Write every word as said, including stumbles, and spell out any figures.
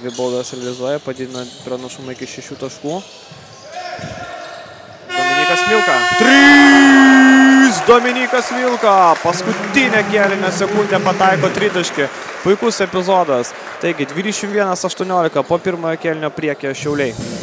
dvi baudas realizuoja, padidina pranašumą iki šešių taškų. Dominykas Milka. trys! Dominykas Milka. Paskutinę kėlinę sekundę pataiko tritaškį. Puikus epizodas. Taigi, dvidešimt vienas aštuoniolika po pirmojo kėlinio priekyje Šiauliai.